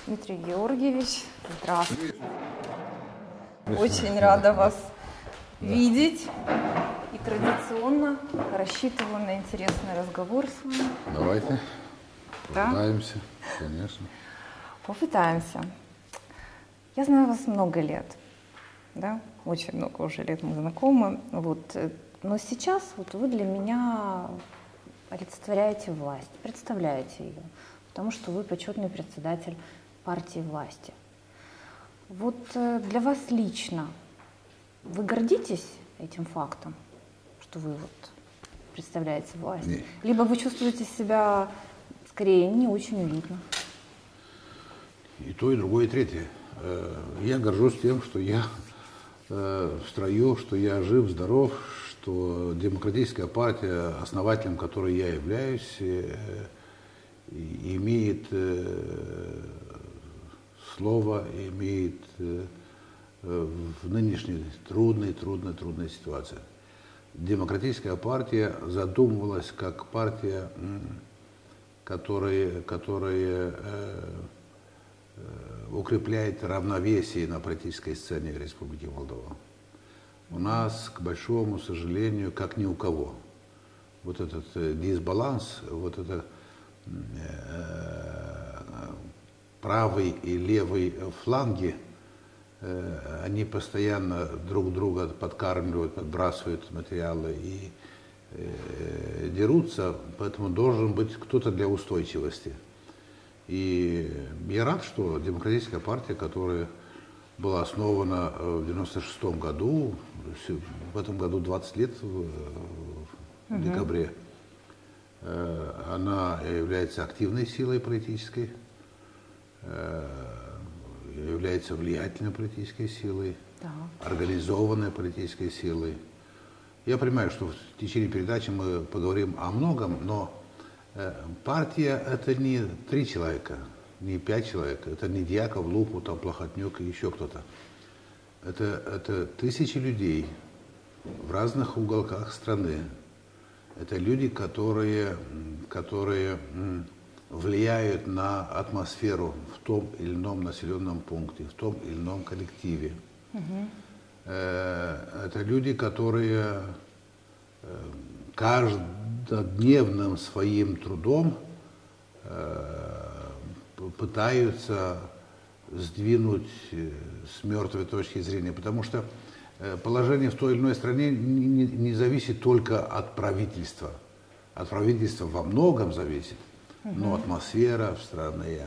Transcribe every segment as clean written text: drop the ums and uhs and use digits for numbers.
Дмитрий Георгиевич, здравствуйте. Очень рада вас видеть. И традиционно рассчитываю на интересный разговор с вами. Давайте. Попытаемся, конечно. Попытаемся. Я знаю вас много лет, да? Очень много уже лет мы знакомы. Вот. Но сейчас вот вы для меня олицетворяете власть, представляете ее, потому что вы почетный председатель партии власти. Вот для вас лично вы гордитесь этим фактом, что вы вот представляете власть? Нет. Либо вы чувствуете себя скорее не очень уютно? И то, и другое, и третье. Я горжусь тем, что я в строю, что я жив, здоров, что демократическая партия, основателем которой я являюсь, имеет слово, имеет в нынешней трудной ситуации. Демократическая партия задумывалась как партия, которая укрепляет равновесие на политической сцене Республики Молдова. У нас, к большому сожалению, как ни у кого, вот этот дисбаланс, вот это правый и левый фланги, они постоянно друг друга подкармливают, подбрасывают материалы и дерутся, поэтому должен быть кто-то для устойчивости. И я рад, что демократическая партия, которая была основана в 1996 году, в этом году 20 лет в декабре, она является активной силой политической, является влиятельной политической силой, организованной политической силой. Я понимаю, что в течение передачи мы поговорим о многом, но партия – это не 3 человека, не 5 человек, это не Дьяков, Лупу, там, Плохотнюк и еще кто-то. Это тысячи людей в разных уголках страны. Это люди, которые влияют на атмосферу в том или ином населенном пункте, в том или ином коллективе. Это люди, которые каждодневным своим трудом пытаются сдвинуть с мертвой точки зрения, потому что положение в той или иной стране не зависит только от правительства. От правительства во многом зависит, но атмосфера в стране,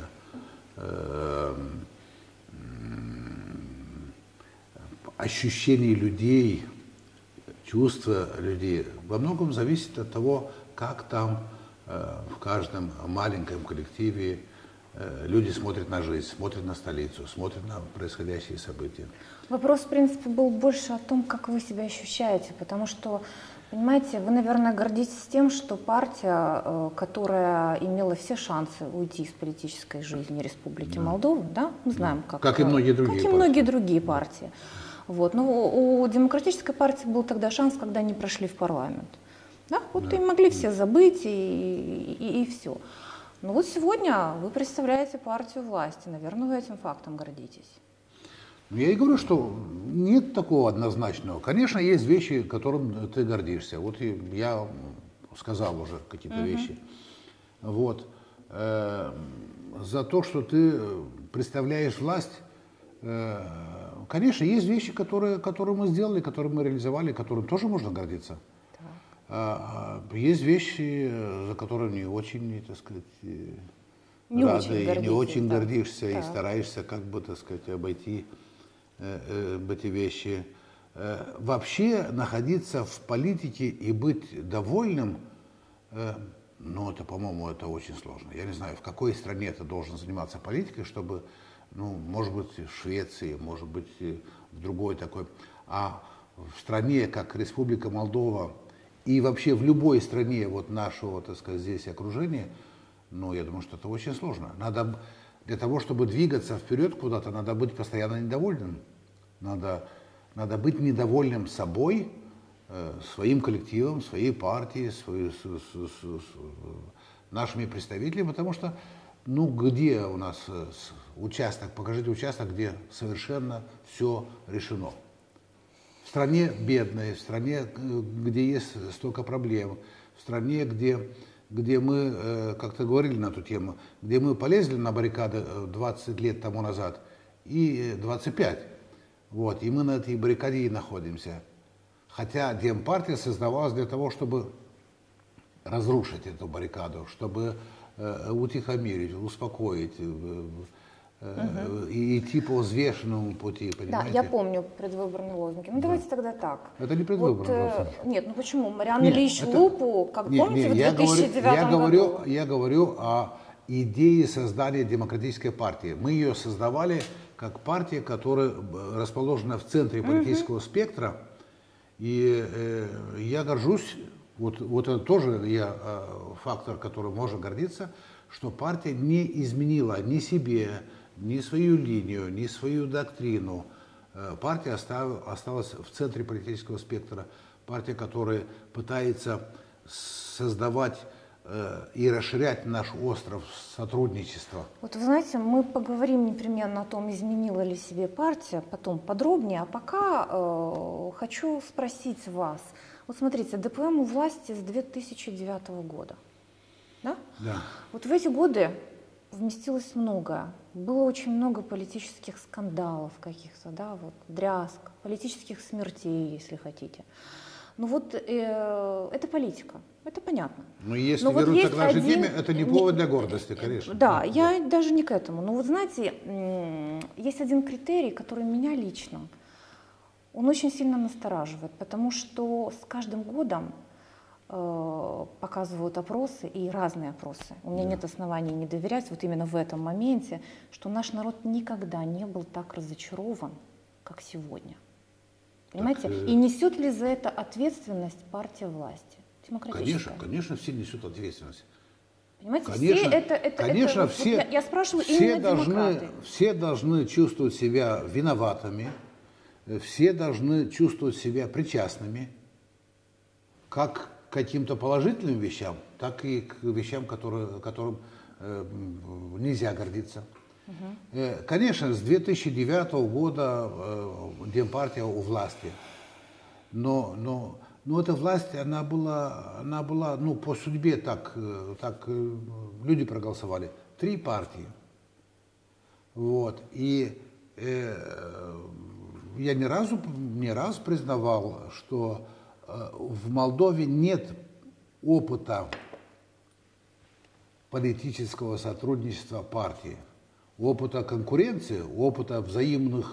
ощущение людей, чувства людей во многом зависит от того, как там в каждом маленьком коллективе люди смотрят на жизнь, смотрят на столицу, смотрят на происходящие события. Вопрос, в принципе, был больше о том, как вы себя ощущаете, потому что, понимаете, вы, наверное, гордитесь тем, что партия, которая имела все шансы уйти из политической жизни Республики Молдова, да, мы знаем, как и многие другие партии. Вот. Но у демократической партии был тогда шанс, когда они прошли в парламент. Да? Вот и могли все забыть и все. Но вот сегодня вы представляете партию власти. Наверное, вы этим фактом гордитесь. Я и говорю, что нет такого однозначного. Конечно, есть вещи, которым ты гордишься. Вот я сказал уже какие-то вещи. Вот. За то, что ты представляешь власть, конечно, есть вещи, которые мы сделали, которые мы реализовали, которым тоже можно гордиться. Есть вещи, за которые не очень, так сказать, рады, и не очень гордишься, и стараешься, как бы, так сказать, обойти эти вещи. Вообще находиться в политике и быть довольным, ну, это, по-моему, это очень сложно. Я не знаю, в какой стране ты должен заниматься политикой, чтобы, ну, может быть, в Швеции, может быть, в другой такой. А в стране, как Республика Молдова, и вообще в любой стране вот нашего, так сказать, здесь окружения, ну, я думаю, что это очень сложно. Надо, для того, чтобы двигаться вперед куда-то, надо быть постоянно недовольным. Надо быть недовольным собой, своим коллективом, своей партией, нашими представителями, потому что Ну, где у нас участок? Покажите участок, где совершенно все решено. В стране бедной, в стране, где есть столько проблем, в стране, где мы, как-то говорили на эту тему, где мы полезли на баррикады 20 лет тому назад и 25. Вот, и мы на этой баррикаде и находимся. Хотя Демпартия создавалась для того, чтобы разрушить эту баррикаду, чтобы утихомирить, успокоить, и идти по взвешенному пути, понимаете? Да, я помню предвыборные лозунги. Ну, давайте тогда так. Это не предвыборные лозунги. Нет, ну почему? Марианна Ильич Лупу, как помните, в 2009 году? Я говорю о идее создания демократической партии. Мы ее создавали как партия, которая расположена в центре политического спектра. И я горжусь, вот это тоже фактор, которым можно гордиться, что партия не изменила ни себе, ни свою линию, ни свою доктрину. Партия осталась в центре политического спектра. Партия, которая пытается создавать и расширять наш остров сотрудничества. Вот вы знаете, мы поговорим непременно о том, изменила ли себе партия, потом подробнее. А пока хочу спросить вас. Вот смотрите, ДПМ у власти с 2009 года. Да? Да. Вот в эти годы вместилось многое. Было очень много политических скандалов каких-то, да, вот, дрязг, политических смертей, если хотите. Ну вот это политика, это понятно. Но если вернуться к нашей теме, это не повод для гордости, конечно. Да, я даже не к этому. Но вот знаете, есть один критерий, который меня лично, он очень сильно настораживает, потому что с каждым годом показывают опросы, и разные опросы. У меня нет оснований не доверять вот именно в этом моменте, что наш народ никогда не был так разочарован, как сегодня. Понимаете? И несет ли за это ответственность партия власти? Конечно, конечно, все несут ответственность. Понимаете, конечно, я спрашиваю именно демократы. Все должны чувствовать себя виноватыми, все должны чувствовать себя причастными, как к каким-то положительным вещам, так и к вещам, которым нельзя гордиться. Конечно, с 2009 года Демпартия у власти, но эта власть, она была, ну, по судьбе так люди проголосовали. 3 партии. Вот. И я не раз признавал, что в Молдове нет опыта политического сотрудничества партии, опыта конкуренции, опыта взаимных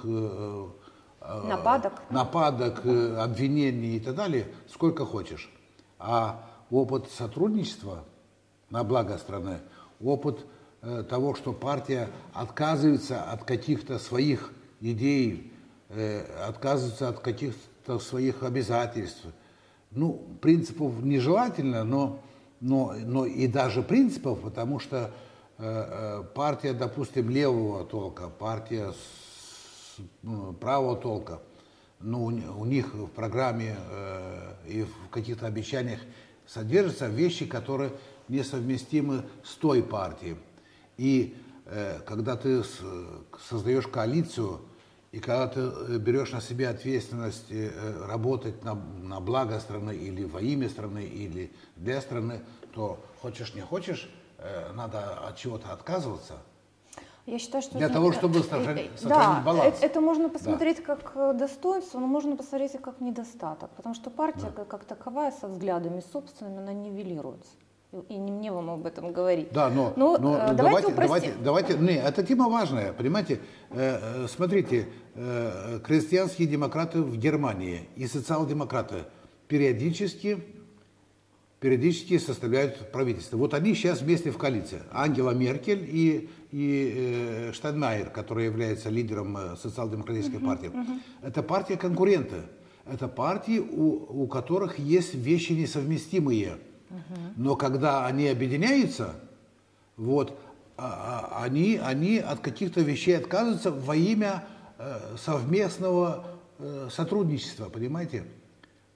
нападок, обвинений и так далее, сколько хочешь. А опыт сотрудничества на благо страны, опыт того, что партия отказывается от каких-то своих идей, отказывается от каких-то своих обязательств. Ну, принципов нежелательно, но и даже принципов, потому что партия, допустим, левого толка, партия правого толка, ну, у них в программе и в каких-то обещаниях содержатся вещи, которые несовместимы с той партией. И когда ты создаешь коалицию, и когда ты берешь на себя ответственность работать на благо страны или во имя страны, или для страны, то хочешь не хочешь, надо от чего-то отказываться. Я считаю, что для того, чтобы сохранить баланс. Это можно посмотреть как достоинство, но можно посмотреть и как недостаток, потому что партия как таковая со взглядами собственными, она нивелируется. И не мне вам об этом говорить. Да, но давайте, не, эта тема важная, понимаете? Смотрите, крестьянские демократы в Германии и социал-демократы периодически составляют правительство. Вот они сейчас вместе в коалиции. Ангела Меркель и Штайнмайер, который является лидером социал-демократической партии. Это партия-конкуренты. Это партии, у которых есть вещи несовместимые. Но когда они объединяются, вот, они от каких-то вещей отказываются во имя совместного сотрудничества, понимаете?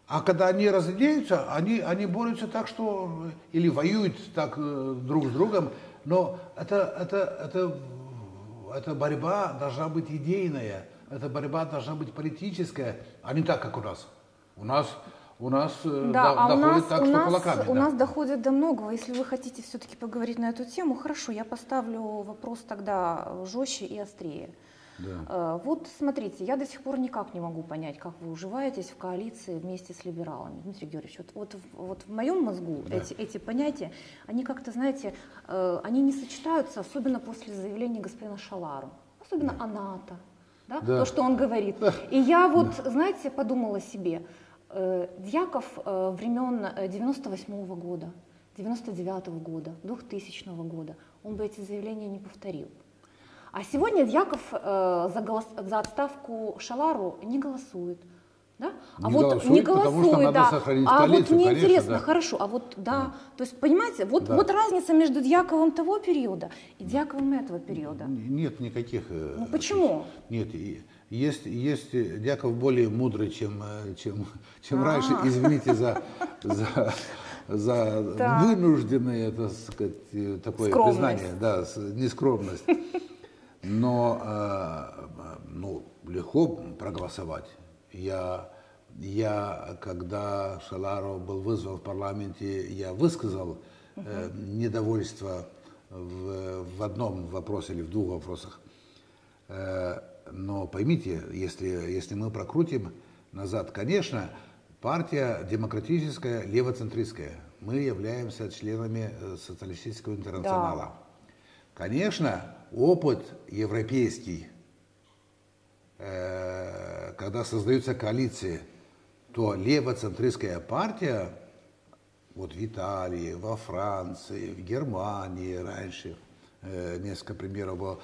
А когда они разъединяются, они борются так, что или воюют так друг с другом, но эта борьба должна быть идейная, эта борьба должна быть политическая, а не так, как у нас. У нас доходит так, что кулаками. У нас доходит до многого. Если вы хотите все-таки поговорить на эту тему, хорошо, я поставлю вопрос тогда жестче и острее. Да. Вот смотрите, я до сих пор никак не могу понять, как вы уживаетесь в коалиции вместе с либералами. Дмитрий Георгиевич, вот в моем мозгу эти понятия, они как-то, знаете, они не сочетаются, особенно после заявления господина Шалару, особенно о НАТО, да? То, что он говорит. И я вот, знаете, подумала себе, Дьяков времен 98-го года, 99-го года, 2000-го года, он бы эти заявления не повторил. А сегодня Дьяков за отставку Шалару не голосует. Да? Не голосует, потому что надо сохранить коалицию, вот мне конечно, интересно, да. Хорошо, а вот да, то есть понимаете, вот разница между Дьяковым того периода и Дьяковым этого периода. Нет никаких. Ну почему? Нет, есть Дьяков более мудрый, чем раньше. Извините за вынужденное, так сказать, такое признание, да, нескромность. Но легко проголосовать. Я, когда Шалару был вызван в парламенте, я высказал недовольство в одном вопросе или в двух вопросах. Но поймите, если мы прокрутим назад, конечно, партия демократическая, левоцентристская. Мы являемся членами социалистического интернационала. Да. Конечно, опыт европейский, когда создаются коалиции, то левоцентристская партия, вот в Италии, во Франции, в Германии раньше, несколько примеров было,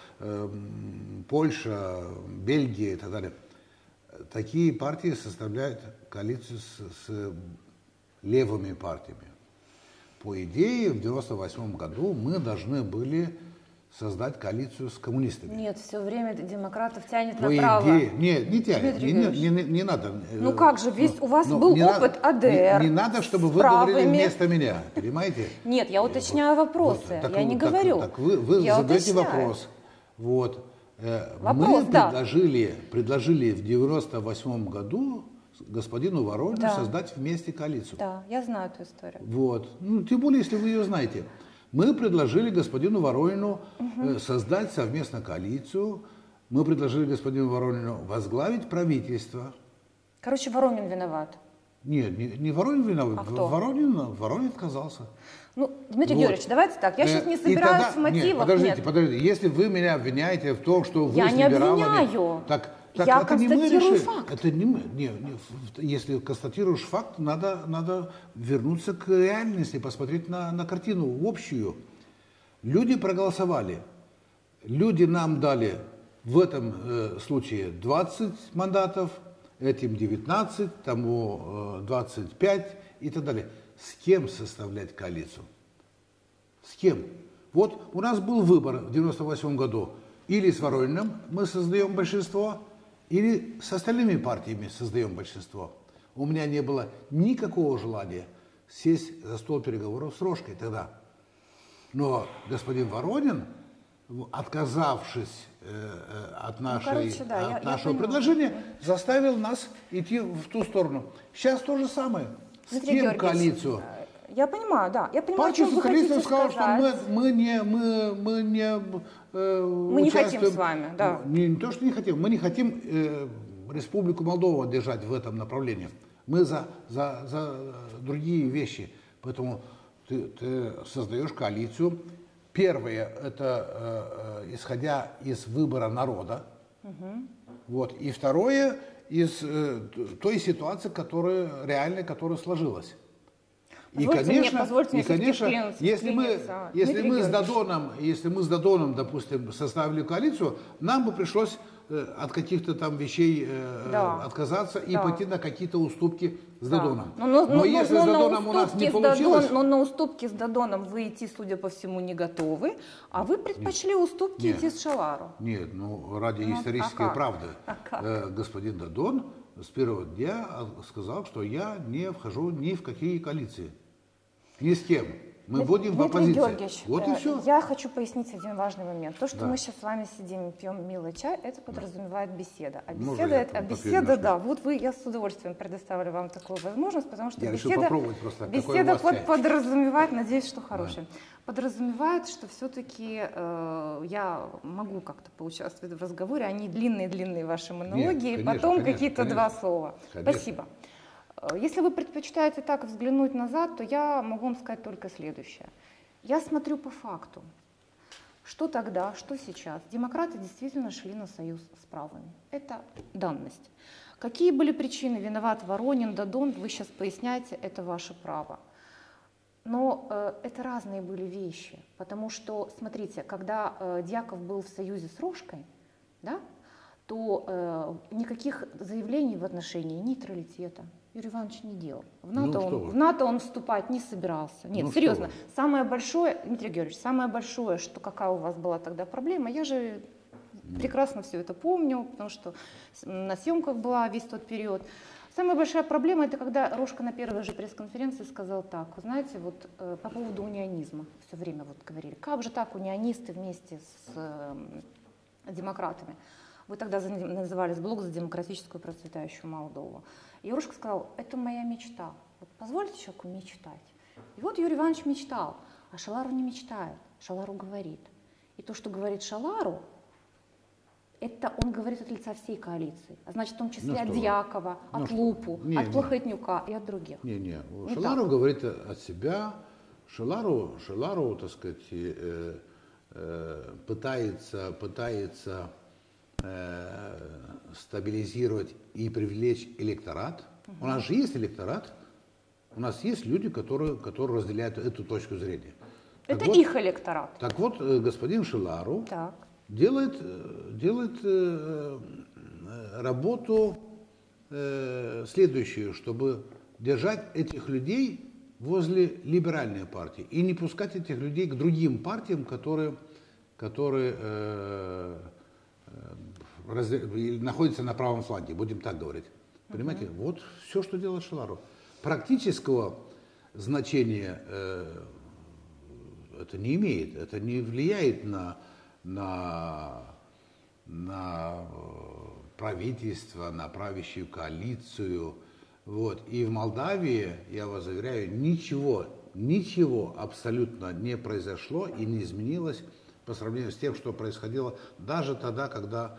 Польша, Бельгия и так далее, такие партии составляют коалицию с левыми партиями. По идее, в 1998 году мы должны были создать коалицию с коммунистами. Нет, все время демократов тянет направо. Нет, не тянет, не надо. Ну как же, у вас был опыт АДР. Не надо, чтобы вы говорили вместо меня, понимаете? Нет, я уточняю вопросы, я не говорю. Так вы задаете вопрос. Вот. Мы предложили в 1998 году господину Воронину создать вместе коалицию. Да, я знаю эту историю. Вот. Ну, тем более, если вы ее знаете. Мы предложили господину Воронину создать совместно коалицию. Мы предложили господину Воронину возглавить правительство. Короче, Воронин виноват. Нет, не Воронин виноват. А кто? Воронин отказался. Ну, Дмитрий Георгиевич, давайте так. Я сейчас не собираюсь в мотивах. Нет, подождите. Если вы меня обвиняете в том, что вы с либералами... Я не обвиняю. Так я это не мы констатирую решили. факт. Это если констатируешь факт, надо вернуться к реальности, посмотреть на картину общую. Люди проголосовали. Люди нам дали в этом случае 20 мандатов, этим 19, тому 25 и так далее. С кем составлять коалицию? С кем? Вот у нас был выбор в 1998 году. Или с Ворониным мы создаем большинство, или с остальными партиями создаем большинство. У меня не было никакого желания сесть за стол переговоров с Рожкой тогда. Но господин Воронин, отказавшись от нашего предложения, заставил нас идти в ту сторону. Сейчас то же самое. С кем коалицию? Я понимаю, да. Я понимаю, партия социалистов сказала, сказать. что мы не хотим с вами, да. Не то, что не хотим, мы не хотим Республику Молдова держать в этом направлении. Мы за другие вещи. Поэтому ты создаешь коалицию. Первое, это исходя из выбора народа. Вот. И второе, из той ситуации, которая сложилась. И, конечно, если мы с Додоном, допустим, составили коалицию, нам бы пришлось от каких-то там вещей отказаться и пойти на какие-то уступки с Додоном. Но если с Додоном у нас не получилось... Но на уступки с Додоном вы идти, судя по всему, не готовы, а вы предпочли уступки идти с Шалару. Нет, ради исторической правды. Господин Додон с первого дня сказал, что я не вхожу ни в какие коалиции. Ни с кем. Мы будем в оппозиции. Георгиевич, вот и все. Я хочу пояснить один важный момент. То, что мы сейчас с вами сидим и пьем милый чай, это подразумевает беседа. А беседа, да, вот я с удовольствием предоставлю вам такую возможность, потому что беседа подразумевает, надеюсь, что хорошая, подразумевает, что все-таки я могу как-то поучаствовать в разговоре, а не длинные-длинные ваши монологи, и потом какие-то два слова. Спасибо. Если вы предпочитаете так взглянуть назад, то я могу вам сказать только следующее. Я смотрю по факту. Что тогда, что сейчас? Демократы действительно шли на союз с правыми. Это данность. Какие были причины? Виноват Воронин, Дадон, вы сейчас поясняете, это ваше право. Но это разные были вещи. Потому что, смотрите, когда Дьяков был в союзе с Рожкой, да, то никаких заявлений в отношении нейтралитета Юрий Иванович не делал. В НАТО он вступать не собирался. Нет, серьезно. Самое большое, Дмитрий Георгиевич, самое большое, что какая у вас была тогда проблема, я же прекрасно все это помню, потому что на съемках была весь тот период. Самая большая проблема, это когда Рожко на первой же пресс-конференции сказал так, вы знаете, вот по поводу унионизма все время вот говорили, как же так унионисты вместе с демократами. Вы тогда назывались «Блок за демократическую процветающую Молдову». И Рожко сказал, это моя мечта. Вот позвольте человеку мечтать. И вот Юрий Иванович мечтал, а Шалару не мечтает, Шалару говорит. И то, что говорит Шалару, это он говорит от лица всей коалиции. А значит, в том числе от Дьякова, от Лупу, от Плохотнюка и от других. Шалару говорит от себя, Шалару, так сказать, пытается стабилизировать и привлечь электорат. У нас же есть электорат, у нас есть люди, которые разделяют эту точку зрения. Это их электорат. Так вот, господин Шалару делает работу следующую, чтобы держать этих людей возле либеральной партии и не пускать этих людей к другим партиям, которые находится на правом фланге, будем так говорить. Понимаете, вот все, что делает Шалару. Практического значения это не имеет, это не влияет на правительство, на правящую коалицию. Вот. И в Молдавии, я вас заверяю, ничего абсолютно не произошло и не изменилось по сравнению с тем, что происходило даже тогда, когда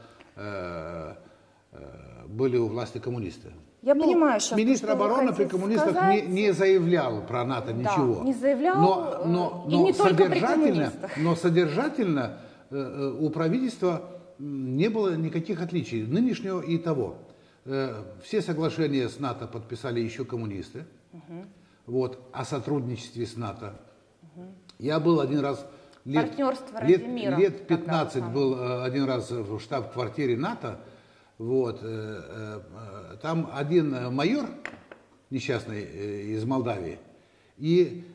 были у власти коммунисты. Я понимаю, что министр обороны при коммунистах не заявлял про НАТО ничего. Не заявлял, и не только при коммунистах. Но содержательно у правительства не было никаких отличий нынешнего и того. Все соглашения с НАТО подписали еще коммунисты. Вот, о сотрудничестве с НАТО. Я был один раз лет 15 был один раз в штаб-квартире НАТО. Вот, там один майор несчастный из Молдавии и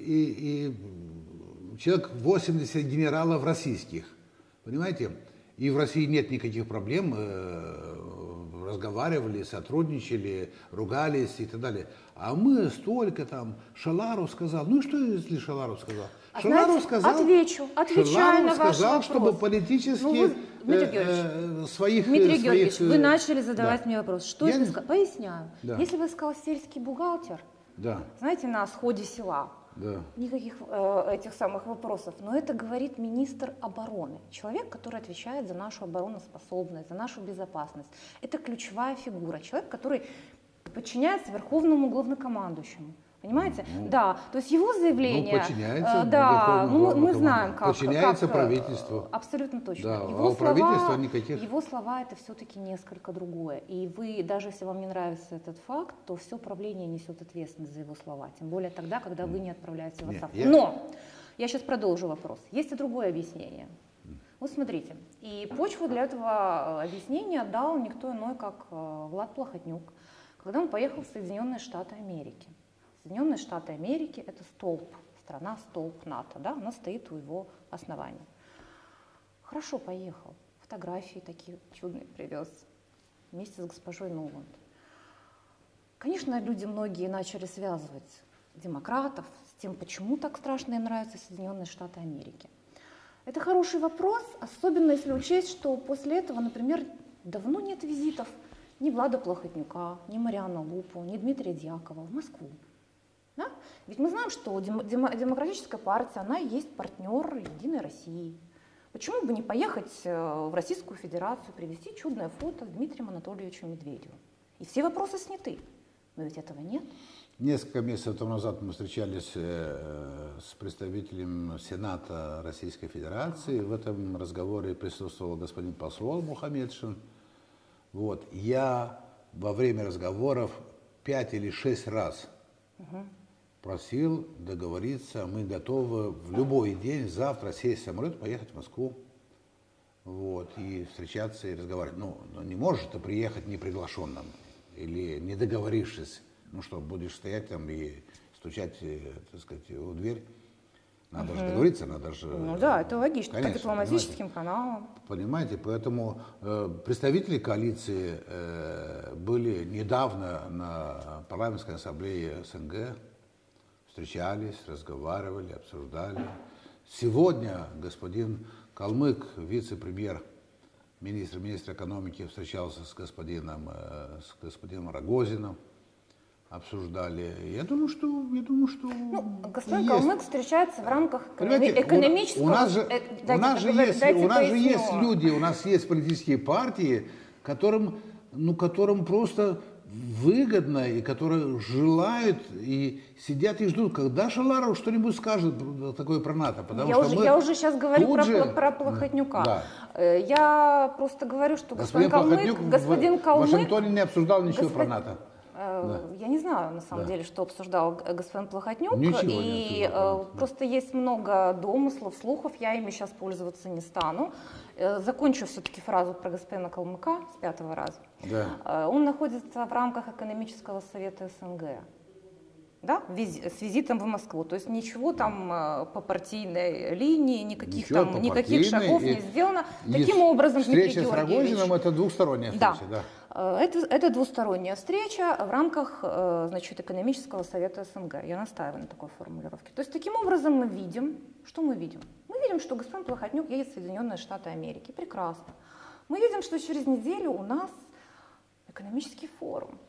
человек 80 генералов российских, понимаете? И в России нет никаких проблем, разговаривали, сотрудничали, ругались и так далее. А мы столько там, Шалару сказал, ну что если Шалару сказал? Шалару сказал, отвечаю на ваш вопрос. Чтобы политически Дмитрий Георгиевич, вы начали задавать мне вопрос. Что это сказал? Поясняю. Да. Если вы сказал сельский бухгалтер, знаете, на сходе села, никаких этих самых вопросов, но это говорит министр обороны, человек, который отвечает за нашу обороноспособность, за нашу безопасность. Это ключевая фигура, человек, который подчиняется верховному главнокомандующему. Понимаете? Да, то есть его заявление... подчиняется мы знаем, как... Подчиняется правительству. Абсолютно точно. Да, его правительства никаких... Его слова это все-таки несколько другое. И вы, даже если вам не нравится этот факт, то все правление несет ответственность за его слова. Тем более тогда, когда вы не отправляете в отставку. Но! Я сейчас продолжу вопрос. Есть и другое объяснение. Вот смотрите. И почву для этого объяснения дал никто иной, как Влад Плохотнюк, когда он поехал в Соединенные Штаты Америки. Соединенные Штаты Америки – это столб, страна-столб НАТО, да, она стоит у его основания. Хорошо, поехал, фотографии такие чудные привез, вместе с госпожой Нуланд. Конечно, люди многие начали связывать демократов с тем, почему так страшно им нравятся Соединенные Штаты Америки. Это хороший вопрос, особенно если учесть, что после этого, например, давно нет визитов ни Влада Плохотнюка, ни Марианны Лупу, ни Дмитрия Дьякова в Москву. Да? Ведь мы знаем, что демократическая партия, она и есть партнер Единой России. Почему бы не поехать в Российскую Федерацию, привезти чудное фото с Дмитрием Анатольевичем Медведевым? И все вопросы сняты. Но ведь этого нет. Несколько месяцев тому назад мы встречались с представителем Сената Российской Федерации. В этом разговоре присутствовал господин посол Мухаммедшин. Вот. Я во время разговоров 5 или 6 раз просил договориться, мы готовы в любой день, завтра сесть в самолет, поехать в Москву. Вот, и встречаться и разговаривать. Ну, не можешь ты приехать неприглашенным или не договорившись. Ну что, будешь стоять там и стучать, так сказать, у дверь? Надо же договориться, надо же... Ну да, это логично, конечно, по дипломатическим каналам. Понимаете, поэтому представители коалиции были недавно на парламентской ассамблее СНГ, встречались, разговаривали, обсуждали. Сегодня господин Калмык, вице-премьер, министр экономики, встречался с господином Рогозиным, обсуждали. Я думаю, что ну, господин Калмык встречается в рамках экономического... У нас же есть люди, у нас есть политические партии, которым просто выгодно, и которые желают, и сидят и ждут, когда Шаларов что-нибудь скажет такое про НАТО. Я уже сейчас говорю про Плохотнюка. Да. Я просто говорю, что господин Калмык... В Вашингтоне не обсуждал ничего про НАТО. Да. Я не знаю, на самом деле, что обсуждал господин Плохотнюк. Ничего и не обсуждал. Просто есть много домыслов, слухов, я ими сейчас пользоваться не стану. Закончу все-таки фразу про господина Калмыка с 5-го раза. Да. Он находится в рамках экономического совета СНГ. Да, с визитом в Москву. То есть ничего там по партийной линии, никаких шагов не сделано. Таким образом, встреча с Рогозиным — это двусторонняя встреча. Да. Это двусторонняя встреча в рамках, значит, экономического совета СНГ. Я настаиваю на такой формулировке. То есть таким образом мы видим, что мы видим? Мы видим, что господин Плохотнюк едет в Соединенные Штаты Америки. Прекрасно. Мы видим, что через неделю у нас экономический форум.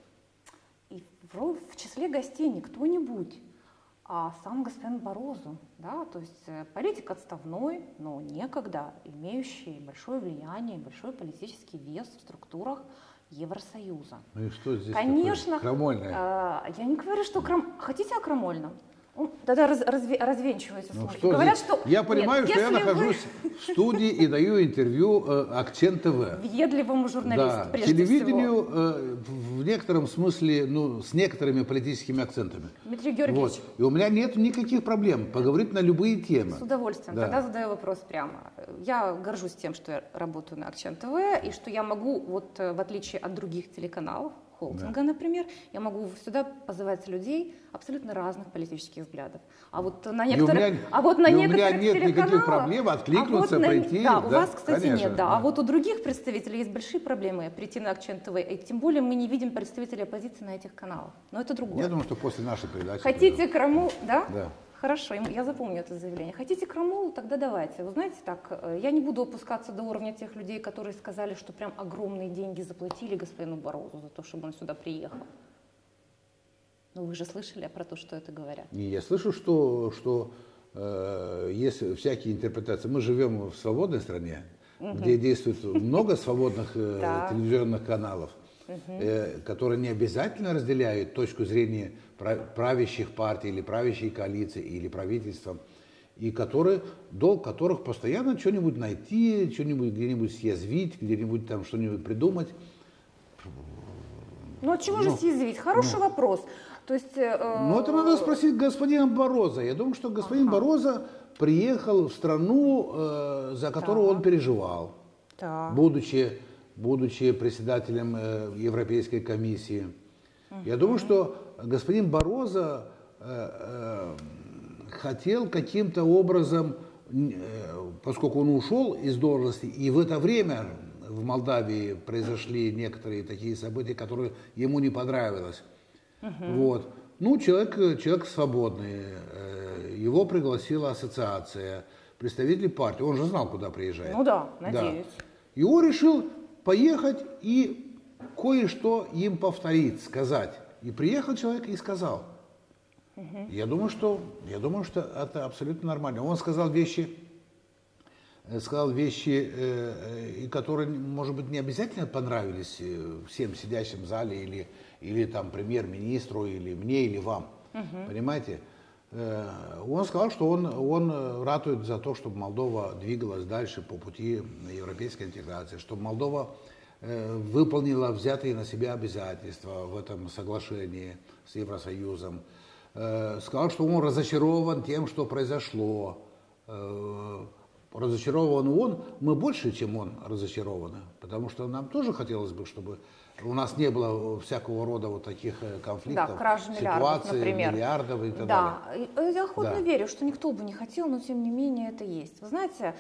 И в числе гостей не кто-нибудь, а сам господин Барозу, да, то есть политик отставной, но некогда имеющий большое влияние, большой политический вес в структурах Евросоюза. Ну и что здесь конечно, такое крамольное? Я не говорю, что хотите о крамольном? Тогда развенчивайте слухи. Говорят, что... Я понимаю, что я нахожусь в студии и даю интервью Акцент ТВ. Въедливому журналисту, да, прежде телевидению всего. В некотором смысле, с некоторыми политическими акцентами. Дмитрий Георгиевич. Вот. И у меня нет никаких проблем поговорить на любые темы. С удовольствием. Да. Тогда задаю вопрос прямо. Я горжусь тем, что я работаю на Акцент ТВ, и что я могу, в отличие от других телеканалов, холдинга, например, я могу сюда позывать людей абсолютно разных политических взглядов. А вот на некоторых, у меня нет никаких проблем откликнуться, прийти. Да, у вас, кстати, конечно, нет. Да. А вот у других представителей есть большие проблемы прийти на Акцент ТВ. И тем более мы не видим представителей оппозиции на этих каналах. Но это другое. Я думаю, что после нашей передачи... Хотите крамол, да? Да. Хорошо, я запомню это заявление. Хотите крамол, тогда давайте. Вы знаете, так, я не буду опускаться до уровня тех людей, которые сказали, что прям огромные деньги заплатили господину Барозу за то, чтобы он сюда приехал. Но вы же слышали про то, что это говорят. Не, я слышу, что есть всякие интерпретации. Мы живем в свободной стране, где действует много свободных телевизионных каналов, которые не обязательно разделяют точку зрения правящих партий или правящей коалиции или правительства, и долг которых постоянно что-нибудь найти, что-нибудь где-нибудь съязвить, где-нибудь там что-нибудь придумать. Ну от чего же съязвить? Хороший вопрос. То есть, это надо спросить господина Бароза. Я думаю, что господин Бароза приехал в страну, за которую он переживал, будучи председателем Европейской комиссии. Я думаю, что господин Бароза хотел каким-то образом, поскольку он ушел из должности, и в это время в Молдавии произошли некоторые такие события, которые ему не понравилось. Вот. Ну, человек свободный, его пригласила ассоциация, представитель партии, он же знал, куда приезжает. Ну да, надеюсь. Да. И он решил поехать и кое-что им повторить, сказать. И приехал человек и сказал. Я думаю, что это абсолютно нормально. Он сказал вещи, которые, может быть, не обязательно понравились всем сидящим в зале или там премьер-министру, или мне, или вам. Понимаете? Он сказал, что он ратует за то, чтобы Молдова двигалась дальше по пути европейской интеграции, чтобы Молдова выполнила взятые на себя обязательства в этом соглашении с Евросоюзом. Сказал, что он разочарован тем, что произошло. Разочарован он, мы больше, чем он, разочарованы, потому что нам тоже хотелось бы, чтобы у нас не было всякого рода вот таких конфликтов, ситуаций, миллиардов и так далее. Да, я охотно верю, что никто бы не хотел, но тем не менее это есть. Вы знаете,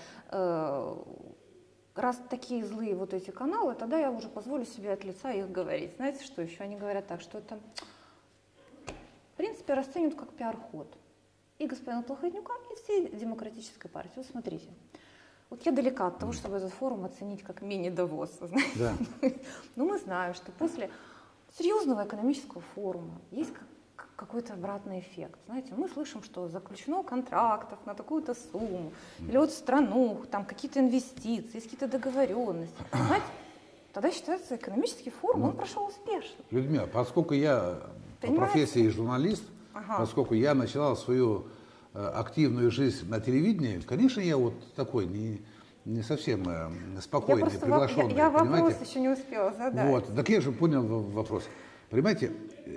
раз такие злые вот эти каналы, тогда я уже позволю себе от лица их говорить. Знаете, что еще? Они говорят так, что это, в принципе, расценивают как пиар-ход. И господина Плохотнюка, и всей демократической партии. Вот смотрите, вот я далека от того, чтобы этот форум оценить как мини-Давос, знаете. Да. Но мы знаем, что после серьезного экономического форума есть какой-то обратный эффект. Знаете, мы слышим, что заключено контрактов на такую-то сумму, или вот в страну, там какие-то инвестиции, есть какие-то договоренности. Знаете, тогда считается экономический форум, он прошел успешно. Людмила, поскольку я по профессии журналист, поскольку я начинал свою активную жизнь на телевидении, конечно, я вот такой не совсем спокойный, приглашенный. Я вопрос еще не успела задать. Вот, так я же понял вопрос. Понимаете,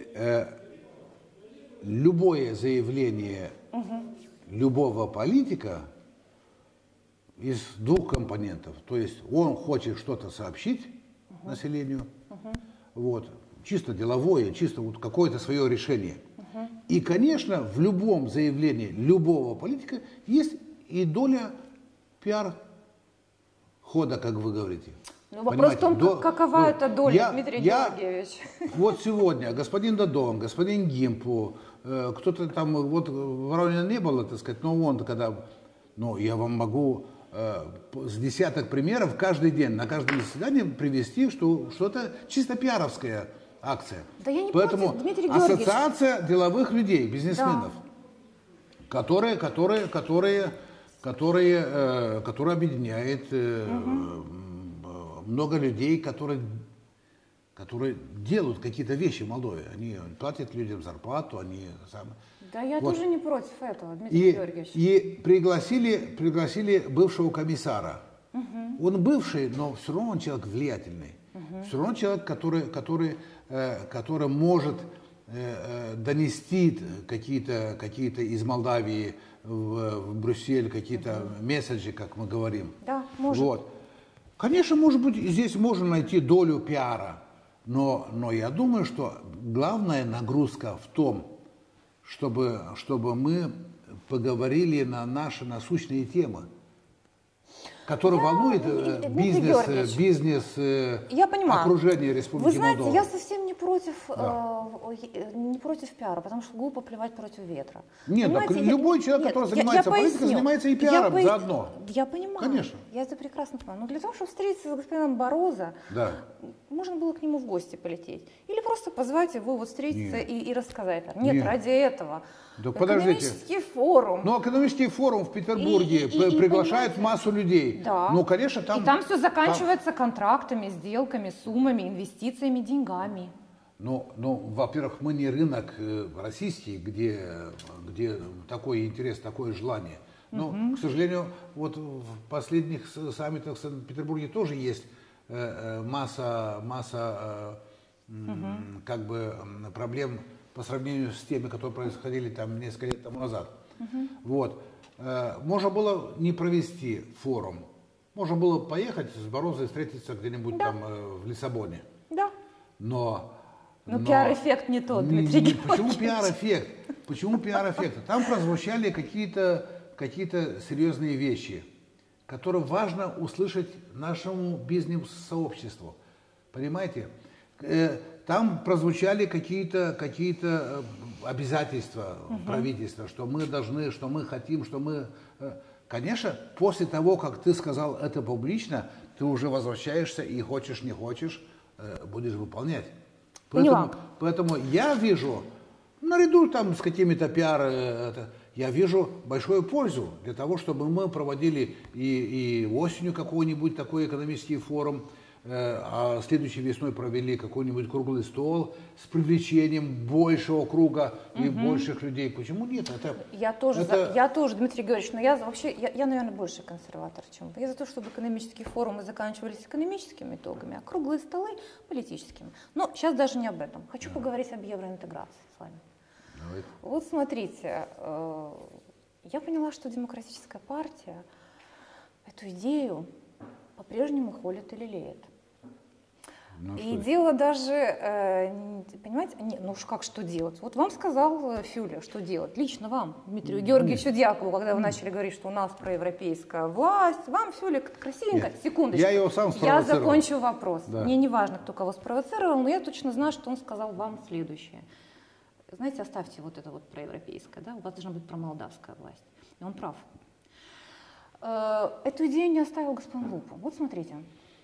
любое заявление любого политика из двух компонентов. То есть он хочет что-то сообщить населению, вот, чисто деловое, чисто вот какое-то свое решение. И, конечно, в любом заявлении любого политика есть и доля пиар-хода, как вы говорите. Ну, вопрос в том, какова эта доля, Дмитрий Георгиевич. Вот сегодня господин Додон, господин Гимпу, кто-то там, вот Воронина не было, так сказать, но он когда, ну, я вам могу с десяток примеров каждый день, на каждом заседании привести, что это чисто пиаровская акция. Да я не Поэтому против, Дмитрий Георгиевич. ассоциация деловых людей, бизнесменов, которые объединяет много людей, которые делают какие-то вещи в Молдове. Они платят людям зарплату, они сами. Да, я тоже не против этого, Дмитрий Георгиевич. И пригласили бывшего комиссара. Он бывший, но все равно он человек влиятельный. Все равно человек, который может донести какие-то из Молдавии в Брюссель, какие-то месседжи, как мы говорим. Да, может. Вот. Конечно, может быть, здесь можно найти долю пиара, но я думаю, что главная нагрузка в том, чтобы мы поговорили на наши насущные темы, которые волнуют бизнес окружение Республики Молдова. Вы знаете, я совсем не против пиара, потому что глупо плевать против ветра. Нет, так любой человек, который занимается политикой, занимается и пиаром заодно. Я понимаю, конечно. Я это прекрасно понимаю. Но для того, чтобы встретиться с господином Барозо, можно было к нему в гости полететь. Или просто позвать его, вот встретиться и рассказать. Нет, ради этого. Да, экономический форум. Ну, экономический форум в Петербурге приглашает массу людей. Да. Ну, конечно, там... И там все заканчивается контрактами, сделками, суммами, инвестициями, деньгами. Ну, во-первых, мы не рынок российский, где такой интерес, такое желание. Но, к сожалению, вот в последних саммитах в Санкт-Петербурге тоже есть масса как бы проблем по сравнению с теми, которые происходили там несколько лет тому назад. Вот. Можно было не провести форум. Можно было поехать с Барозо и встретиться где-нибудь там в Лиссабоне. Да. Но пиар-эффект не тот, Дмитрий Георгиевич. Почему пиар-эффект? Почему пиар-эффект? Там прозвучали какие-то серьезные вещи, которые важно услышать нашему бизнес-сообществу. Понимаете? там прозвучали какие-то обязательства правительства, что мы должны, что мы хотим, что мы... Конечно, после того, как ты сказал это публично, ты уже возвращаешься и хочешь, не хочешь, будешь выполнять. Поэтому я вижу, наряду там с какими-то пиар, я вижу большую пользу для того, чтобы мы проводили и осенью какой-нибудь такой экономический форум, а следующей весной провели какой-нибудь круглый стол с привлечением большего круга и больших людей. Почему нет? Я тоже, Дмитрий Георгиевич, но я вообще, наверное, больше консерватор, чем вы. Я за то, чтобы экономические форумы заканчивались экономическими итогами, а круглые столы политическими. Но сейчас даже не об этом. Хочу поговорить об евроинтеграции с вами. Давай. Вот смотрите, я поняла, что Демократическая партия эту идею по-прежнему холит и лелеет. И дело даже, понимаете, ну уж как что делать? Вот вам сказал Фюле, что делать, лично вам, Дмитрию Георгиевичу Дьякову, когда вы начали говорить, что у нас проевропейская власть, вам Фюле красивенько, нет, секундочку, я его сам спровоцировал. Я закончу вопрос. Да. Мне не важно, кто кого спровоцировал, но я точно знаю, что он сказал вам следующее. Знаете, оставьте вот это вот проевропейское, да, у вас должна быть промолдавская власть. И он прав. Эту идею не оставил господин Лупа. Вот смотрите.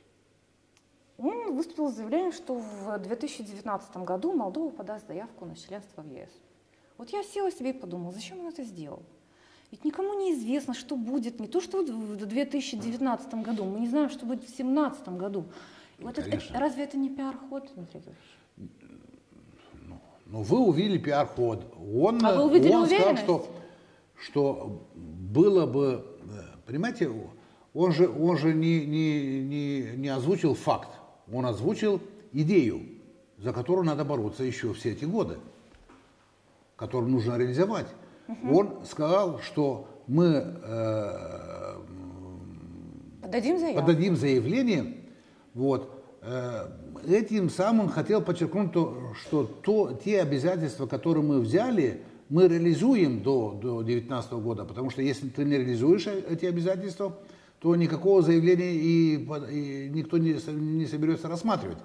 Он выступил с заявлением, что в 2019 году Молдова подаст заявку на членство в ЕС. Вот я села себе и подумала, зачем он это сделал? Ведь никому не известно, что будет, не то что в 2019 году, мы не знаем, что будет в 2017 году. Вот разве это не пиар-ход, Дмитрий Георгиевич? Ну, вы увидели пиар-ход. Он сказал, что было бы, понимаете, он же не озвучил факт, он озвучил идею, за которую надо бороться еще все эти годы, которую нужно реализовать. Он сказал, что мы подадим заявление, вот, этим самым хотел подчеркнуть, что те обязательства, которые мы взяли, мы реализуем до 2019 года, потому что если ты не реализуешь эти обязательства, то никакого заявления и никто не соберется рассматривать.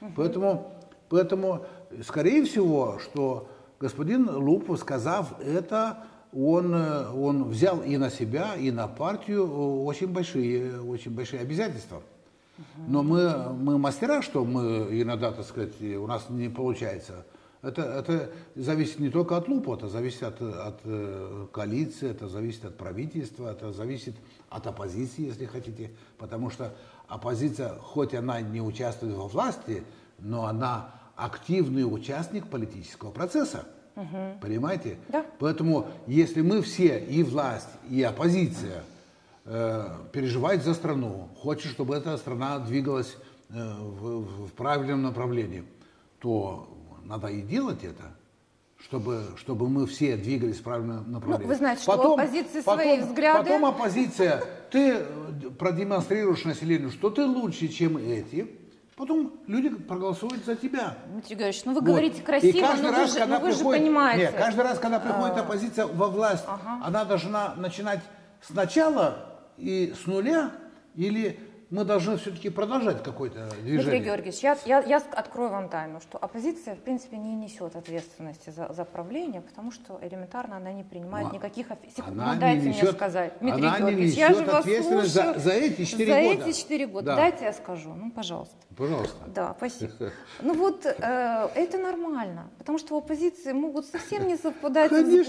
Поэтому, скорее всего, что господин Лупа, сказав это, он взял и на себя, и на партию очень большие обязательства. Но мы мастера, что мы иногда, так сказать, у нас не получается. Это зависит не только от Лупа, это зависит от коалиции, это зависит от правительства, это зависит от оппозиции, если хотите. Потому что оппозиция, хоть она не участвует во власти, но она активный участник политического процесса. Понимаете? Да. Поэтому если мы все, и власть, и оппозиция, переживают за страну, хочет, чтобы эта страна двигалась в правильном направлении, то надо и делать это, чтобы мы все двигались в правильном направлении. Ну, вы знаете, что у оппозиции свои взгляды. Потом оппозиция, ты продемонстрируешь населению, что ты лучше, чем эти, потом люди проголосуют за тебя. Дмитрий Георгиевич, ну вы говорите красиво, но вы же понимаете. Нет, каждый раз, когда приходит оппозиция во власть, она должна начинать сначала и с нуля, или мы должны все-таки продолжать какое-то движение? Дмитрий Георгиевич, я открою вам тайну, что оппозиция, в принципе, не несет ответственности за правление, потому что элементарно она не принимает никаких... Дайте мне сказать. Дмитрий Георгиевич, я же вас слушаю. За эти 4 года. За эти 4 года. Да. Дайте я скажу. Ну, пожалуйста. Пожалуйста. Да, спасибо. Ну вот, это нормально, потому что в оппозиции могут совсем не совпадать,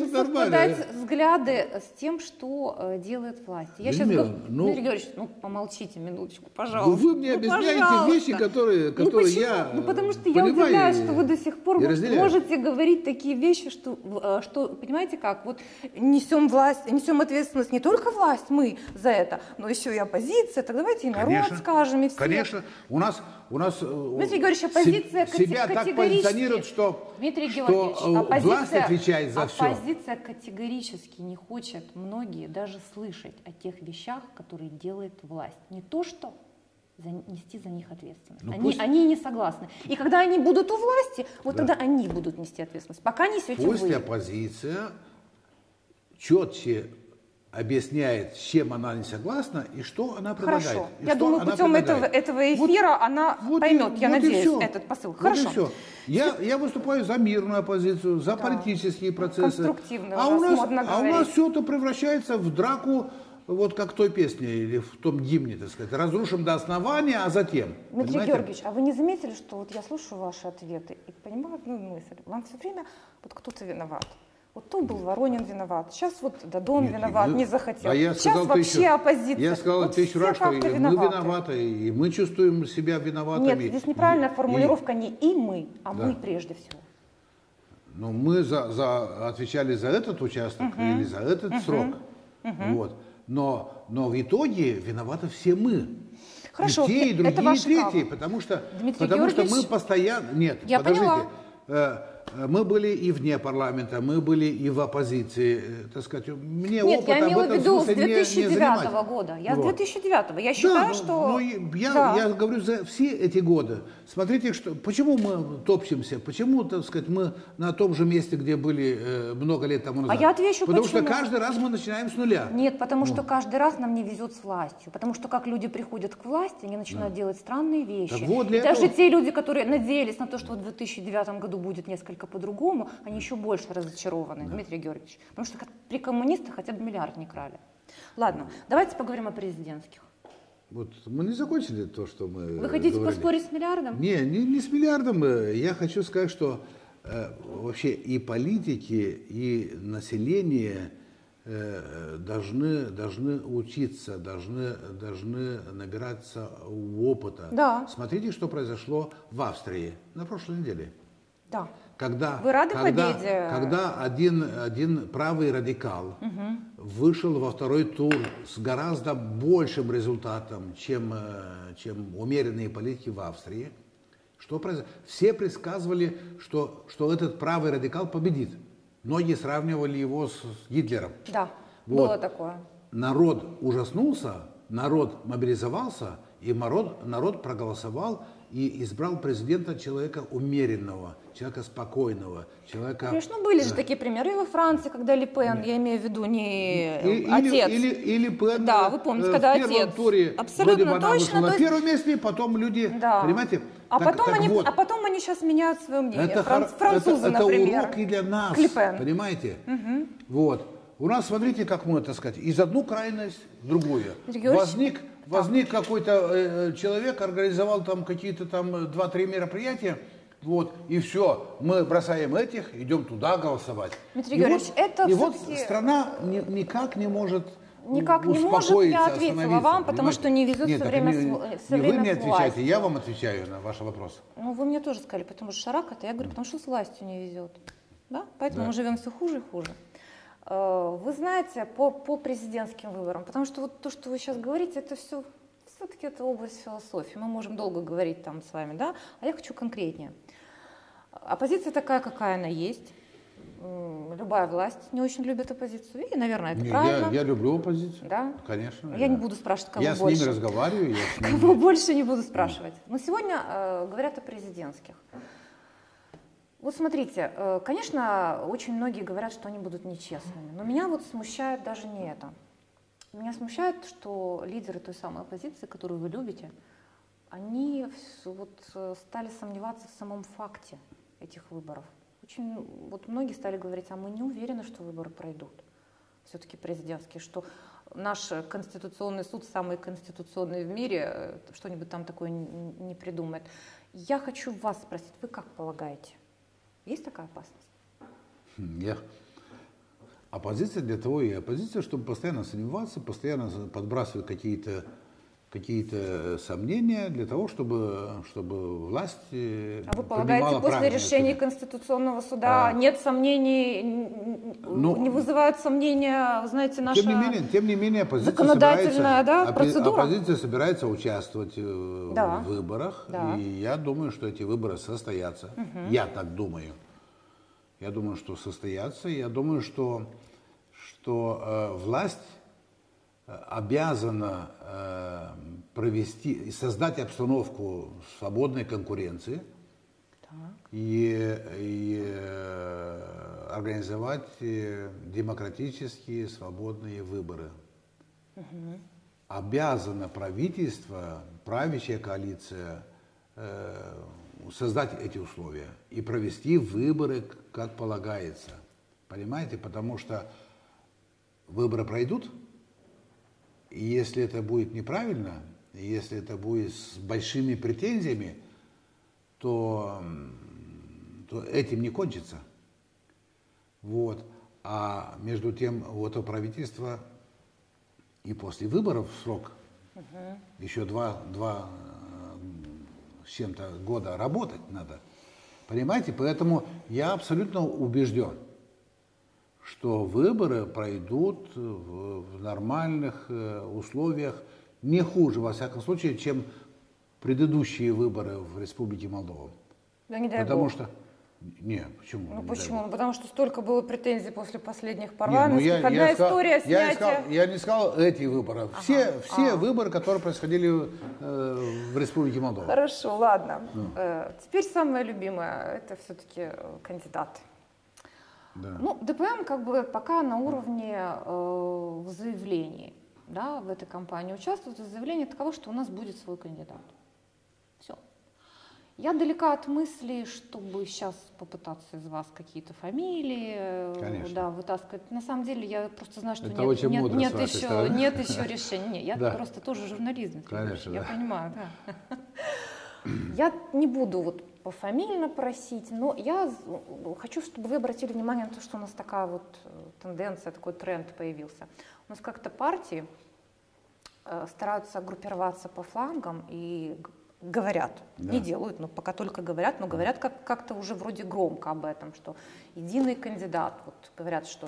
взгляды с тем, что делает власть. Я сейчас говорю, Дмитрий Георгиевич, помолчите минуточку, пожалуйста. Ну, вы мне объясняете вещи, которые я потому что я удивляюсь, что вы до сих пор можете говорить такие вещи, что, понимаете как, вот несем ответственность не только власть, мы за это, но еще и оппозиция, так давайте и народ скажем, и все. Конечно, у нас Дмитрий Георгиевич, оппозиция себя так позиционирует, что власть отвечает за все. Оппозиция категорически не хочет многие даже слышать о тех вещах, которые делает власть. Не то, что нести за них ответственность. Они не согласны. И когда они будут у власти, вот тогда они будут нести ответственность. Пока несете вы. Пусть оппозиция четче объясняет, с чем она не согласна и что она предлагает. Хорошо. Я думаю, путем этого эфира она поймет, я надеюсь, этот посыл. Хорошо. Вот и все. Я выступаю за мирную оппозицию, за политические процессы. Конструктивно. А у нас все это превращается в драку, вот как в той песне или в том гимне, так сказать. Разрушим до основания, а затем. Дмитрий Георгиевич, а вы не заметили, что вот я слушаю ваши ответы и понимаю одну мысль. Вам все время вот кто-то виноват. Вот то был Воронин виноват, сейчас вот Дадон виноват, не захотел. Сейчас вообще оппозиция. Я сказал вот тысячу раз, что мы виноваты, и мы чувствуем себя виноватыми. Нет, здесь неправильная формулировка, не и мы, а мы прежде всего. Но мы отвечали за этот участок или за этот срок. Вот. Но в итоге виноваты все мы. Хорошо, и те, и другие, и третьи, потому что мы постоянно... Нет, подождите. Мы были и вне парламента, мы были и в оппозиции, так сказать. Мне Нет, я имела в виду с 2009 не года. Я с 2009. Я считаю, что... Я говорю за все эти годы. Смотрите, почему мы топчемся, почему, так сказать, мы на том же месте, где были много лет тому назад. А я отвечу, потому что каждый раз мы начинаем с нуля. Нет, потому что каждый раз нам не везет с властью. Потому что как люди приходят к власти, они начинают делать странные вещи. Вот и даже те люди, которые надеялись на то, что в 2009 году будет несколько по-другому, они еще больше разочарованы, Дмитрий Георгиевич. Потому что при коммунистах хотя бы миллиард не крали. Ладно, давайте поговорим о президентских. Вот мы не закончили то, что мы Вы хотите говорили. поспорить с миллиардом? Не с миллиардом. Я хочу сказать, что вообще и политики, и население должны учиться, должны набираться опыта. Да. Смотрите, что произошло в Австрии на прошлой неделе. Да. Вы рады победе? Когда один правый радикал вышел во второй тур с гораздо большим результатом, чем умеренные политики в Австрии, что произошло? Все предсказывали, что этот правый радикал победит. Многие сравнивали его с Гитлером. Да, было такое. Народ ужаснулся, народ мобилизовался, и народ проголосовал и избрал президента человека умеренного, человека спокойного, человека... Конечно, были же такие примеры и во Франции, когда Ле Пен, я имею в виду не отец. Или Пен, да, вы помните, когда в первом отец. туре Абсолютно вроде точно. На первом месте, потом люди, понимаете? А потом они сейчас меняют свое мнение. Французы, например. Это урок и для нас, понимаете? Вот. У нас, смотрите, как мы, так сказать, из одну крайность в другую. Возник какой-то человек, организовал там какие-то там 2-3 мероприятия, вот, и все, мы бросаем этих, идем туда голосовать. Дмитрий Георгиевич, вот страна никак не может я ответила вам, потому что не везет все время с властью. Вы мне отвечаете, я вам отвечаю на ваши вопросы. Ну, вы мне тоже сказали, потому что шарак-то, я говорю, потому что с властью не везет. Да? Поэтому мы живем все хуже и хуже. Вы знаете, по президентским выборам, потому что вот то, что вы сейчас говорите, это все-таки это область философии. Мы можем долго говорить там с вами, да? А я хочу конкретнее. Оппозиция такая, какая она есть. Любая власть не очень любит оппозицию. И, наверное, это правильно. Я люблю оппозицию. Да? Конечно. Я не буду спрашивать, кого больше. Я с ними разговариваю. Кого больше не буду спрашивать. Но сегодня говорят о президентских. Вот смотрите, конечно, очень многие говорят, что они будут нечестными, но меня вот смущает даже не это. Меня смущает, что лидеры той самой оппозиции, которую вы любите, они вот стали сомневаться в самом факте этих выборов. Вот многие стали говорить, а мы не уверены, что выборы пройдут, все-таки президентские, что наш Конституционный суд, самый конституционный в мире, что-нибудь там такое не придумает. Я хочу вас спросить, вы как полагаете? Есть такая опасность? Оппозиция для того и оппозиция, чтобы постоянно сомневаться, постоянно подбрасывать какие-то сомнения для того, чтобы власть А вы полагаете, после решения Конституционного суда нет сомнений, не вызывают сомнения, знаете, наша тем не менее, законодательная процедура? Оппозиция собирается участвовать в выборах, и я думаю, что эти выборы состоятся. Я так думаю. Я думаю, что состоятся. Я думаю, что власть обязана провести и создать обстановку свободной конкуренции и организовать демократические свободные выборы. Обязано правительство, правящая коалиция создать эти условия и провести выборы, как полагается. Понимаете? Потому что выборы пройдут, и если это будет неправильно, если это будет с большими претензиями, то этим не кончится. Вот. А между тем, вот у правительства и после выборов срок, еще два с чем-то года работать надо. Понимаете? Поэтому я абсолютно убежден, что выборы пройдут в нормальных условиях, не хуже, во всяком случае, чем предыдущие выборы в Республике Молдова. Да не дай Потому бог. что... Не, почему? Ну не почему? дай Потому что столько было претензий после последних бог. парламентских. Не, ну Одна история снятия. Я не сказал эти выборы. Все выборы, которые происходили в Республике Молдова. Хорошо, ладно. Теперь самое любимое, это все-таки кандидаты. Да. Ну, ДПМ как бы пока на уровне заявлений, да, в этой кампании участвует. Заявление таково, что у нас будет свой кандидат. Все. Я далека от мысли, чтобы сейчас попытаться из вас какие-то фамилии да, вытаскивать. На самом деле я просто знаю, что нет еще решения. Нет, я просто тоже журналист. Конечно, я понимаю, да. Я не буду вот пофамильно просить, но я хочу, чтобы вы обратили внимание на то, что у нас такая вот тенденция, такой тренд появился. У нас как-то партии стараются группироваться по флангам и говорят, не делают, но пока только говорят, но говорят как-то уже вроде громко об этом, что единый кандидат, вот говорят, что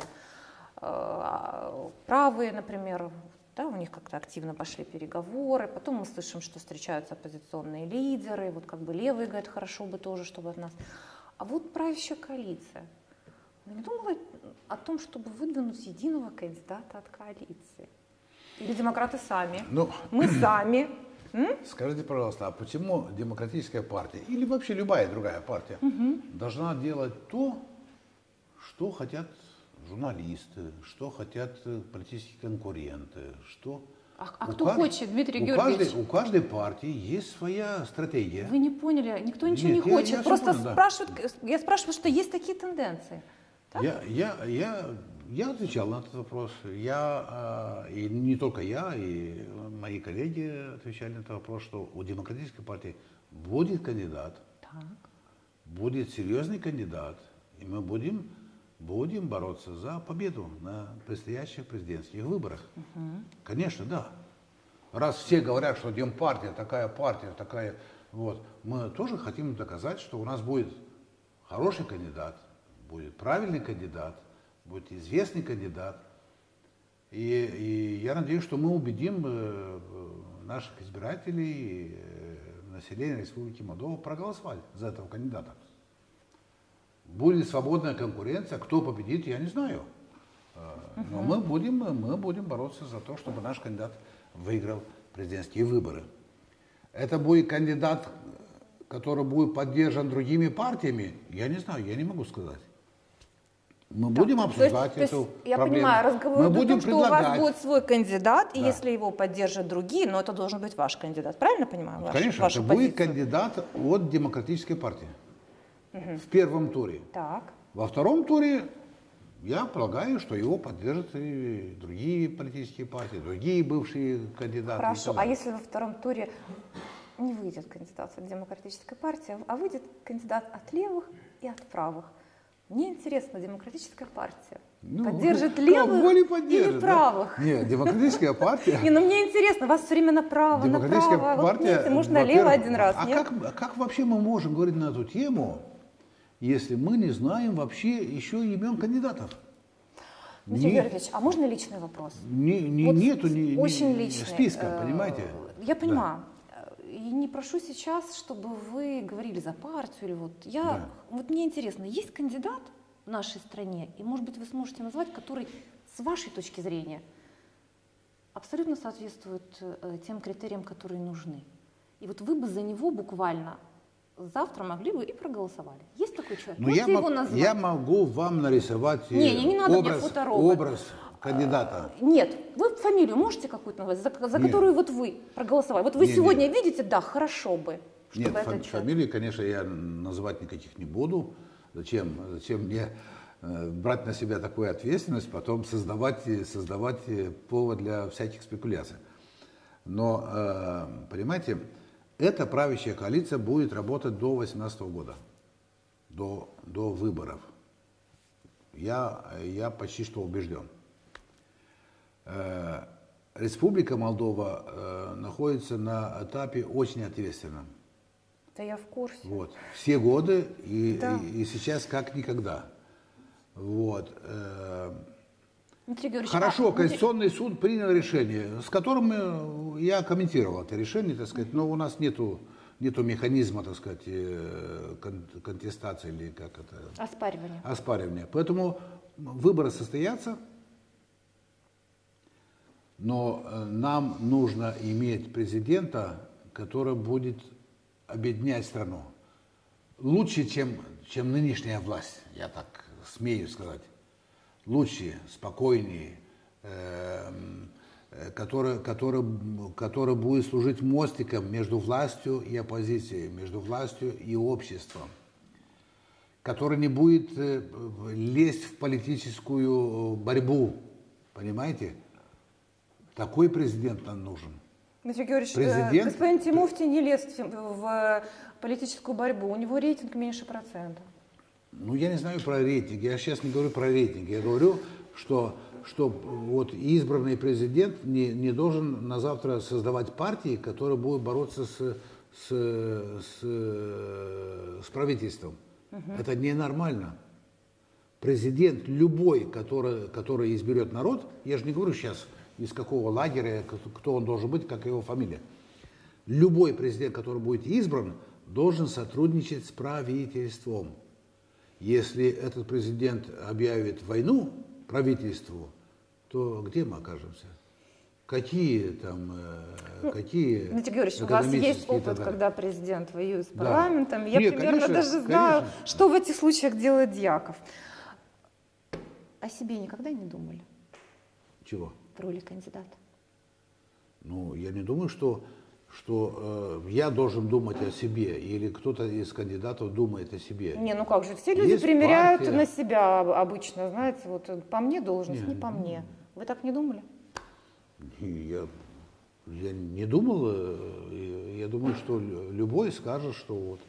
правые, например, да, у них как-то активно пошли переговоры, потом мы слышим, что встречаются оппозиционные лидеры, вот как бы левые говорят, хорошо бы тоже, чтобы от нас. А вот правящая коалиция, вы не думали о том, чтобы выдвинуть единого кандидата от коалиции? Или демократы сами? Мы сами. Скажите, пожалуйста, а почему демократическая партия или вообще любая другая партия должна делать то, что хотят журналисты, что хотят политические конкуренты, что... А кто хочет, Дмитрий Георгиевич? У каждой партии есть своя стратегия. Вы не поняли, никто ничего не хочет. Просто спрашивают, я спрашиваю, что есть такие тенденции. Я отвечал на этот вопрос. И не только я, и мои коллеги отвечали на этот вопрос, что у демократической партии будет кандидат, будет серьезный кандидат, и мы будем бороться за победу на предстоящих президентских выборах. Конечно, да. Раз все говорят, что Демпартия такая, вот, мы тоже хотим доказать, что у нас будет хороший кандидат, будет правильный кандидат, будет известный кандидат. И я надеюсь, что мы убедим наших избирателей, населения Республики Молдова проголосовать за этого кандидата. Будет свободная конкуренция, кто победит, я не знаю. Но мы будем бороться за то, чтобы наш кандидат выиграл президентские выборы. Это будет кандидат, который будет поддержан другими партиями, я не знаю, я не могу сказать. Мы будем обсуждать эту проблему. Я понимаю, разговор мы о будем том, что у вас будет свой кандидат, и если его поддержат другие, но это должен быть ваш кандидат. Правильно понимаю? Конечно, это будет кандидат от демократической партии. В первом туре. Так. Во втором туре, я полагаю, что его поддержат и другие политические партии, другие бывшие кандидаты. Хорошо, а если во втором туре не выйдет кандидат от демократической партии, а выйдет кандидат от левых и от правых? Мне интересно, демократическая партия поддержит левых или правых? Да? Нет, демократическая партия... Не, ну мне интересно, у вас все время направо, направо. Вот видите, можно налево один раз. А как вообще мы можем говорить на эту тему, если мы не знаем вообще еще имен кандидатов? Дмитрий Георгиевич, а можно личный вопрос? Нету очень личный списка, понимаете? Я понимаю. И не прошу сейчас, чтобы вы говорили за партию или вот. Вот мне интересно, есть кандидат в нашей стране, и, может быть, вы сможете назвать, который, с вашей точки зрения, абсолютно соответствует тем критериям, которые нужны. И вот вы бы за него буквально завтра могли бы и проголосовали. Есть такой человек? Ну, я могу вам нарисовать не надо мне фоторобот. Образ кандидата. Нет, вы фамилию можете какую-то назвать, за которую вот вы проголосовали? Вот вы сегодня видите, да, хорошо бы. Нет, фамилии, конечно, я называть никаких не буду. Зачем мне брать на себя такую ответственность, потом создавать повод для всяких спекуляций. Но, понимаете, эта правящая коалиция будет работать до 2018 года, до выборов. Я почти что убежден. Республика Молдова находится на этапе очень ответственном. Да я в курсе. Вот. Все годы и сейчас как никогда. Вот. Хорошо, Конституционный суд принял решение, с которым я комментировал это решение, так сказать, но у нас нету механизма, так сказать, контестации или как это? Оспаривания. Поэтому выборы состоятся, но нам нужно иметь президента, который будет объединять страну. Лучше, чем нынешняя власть, я так смею сказать. Лучше, спокойнее, который будет служить мостиком между властью и оппозицией, между властью и обществом, который не будет лезть в политическую борьбу, понимаете? Такой президент нам нужен. Дмитрий Георгиевич, господин Тимофти не лез в политическую борьбу, у него рейтинг меньше процента. Ну, я не знаю про рейтинг, я сейчас не говорю про рейтинг, я говорю, что вот избранный президент не должен на завтра создавать партии, которые будут бороться с правительством. Это ненормально. Президент любой, который изберет народ, я же не говорю сейчас, из какого лагеря, кто он должен быть, как его фамилия. Любой президент, который будет избран, должен сотрудничать с правительством. Если этот президент объявит войну правительству, то где мы окажемся? Какие Дмитрий Георгиевич, у вас есть опыт, когда президент воюет с парламентом. Да. Я примерно даже знаю, что в этих случаях делает Дьяков. О себе никогда не думали? Чего? В роли кандидата. Ну, я не думаю, что я должен думать о себе, или кто-то из кандидатов думает о себе. Не, ну как же, все люди примеряют на себя обычно, знаете, вот по мне должность, не по мне. Вы так не думали? Я не думал, я думаю, что любой скажет, что вот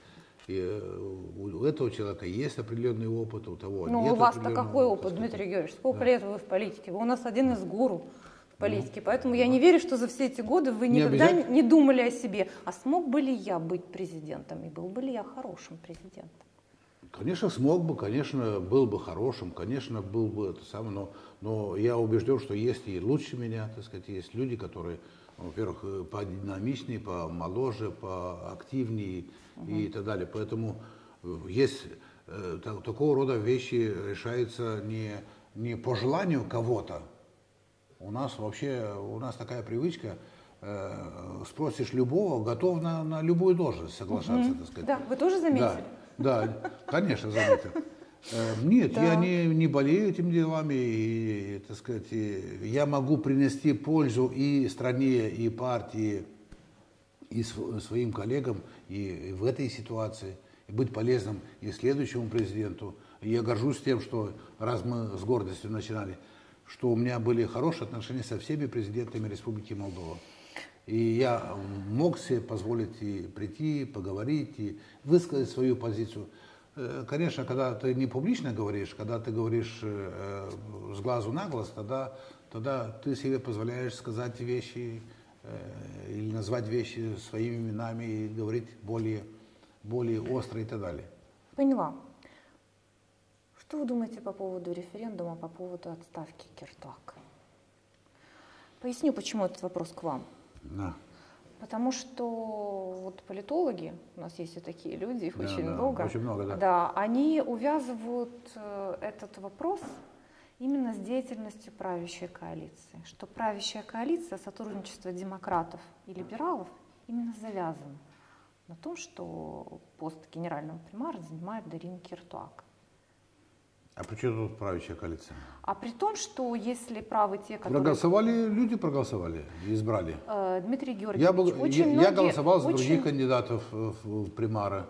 у этого человека есть определенный опыт, у того нет. Ну, у вас-то какой опыт, Дмитрий Георгиевич? Сколько лет вы в политике? Вы у нас один из гуру в политике, поэтому я не верю, что за все эти годы вы никогда не думали о себе. А смог бы ли я быть президентом, и был бы ли я хорошим президентом? Конечно, смог бы, конечно, был бы хорошим, конечно, был бы это самое, но я убежден, что есть и лучше меня, так сказать, есть люди, которые, во-первых, подинамичнее, помоложе, поактивнее и так далее. Поэтому есть такого рода вещи решаются не по желанию кого-то. У нас такая привычка, спросишь любого, готов на любую должность соглашаться, так сказать. Да, вы тоже заметили? Да, конечно, заметил. Нет, я не болею этими делами, и, так сказать, я могу принести пользу и стране, и партии, и своим коллегам и в этой ситуации, и быть полезным и следующему президенту. И я горжусь тем, что, раз мы с гордостью начинали, что у меня были хорошие отношения со всеми президентами Республики Молдова. И я мог себе позволить и прийти, поговорить, и высказать свою позицию. Конечно, когда ты не публично говоришь, когда ты говоришь с глазу на глаз, тогда ты себе позволяешь сказать вещи или назвать вещи своими именами и говорить более остро и так далее. Поняла. Что вы думаете по поводу референдума, по поводу отставки Кертака? Поясню, почему этот вопрос к вам. Да. Потому что вот политологи, у нас есть и такие люди, их очень много. Очень много, да. Да, они увязывают этот вопрос именно с деятельностью правящей коалиции. Что правящая коалиция, сотрудничество демократов и либералов именно завязано на том, что пост генерального примара занимает Дарина Киртуак. А при чем тут правящая коалиция? А при том, что если правы те, которые... Проголосовали, люди проголосовали, избрали. Дмитрий Георгиевич, я голосовал за других кандидатов в примары.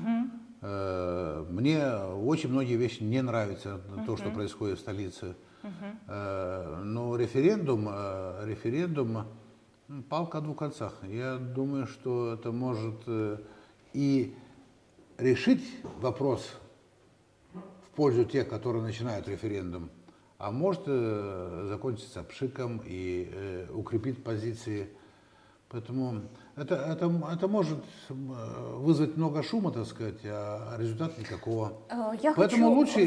Мне очень многие вещи не нравятся, то, что происходит в столице. Но референдум, палка о двух концах. Я думаю, что это может и решить вопрос в пользу тех, которые начинают референдум, а может закончиться пшиком и укрепить позиции. Поэтому это может вызвать много шума, так сказать, а результата никакого. Поэтому лучше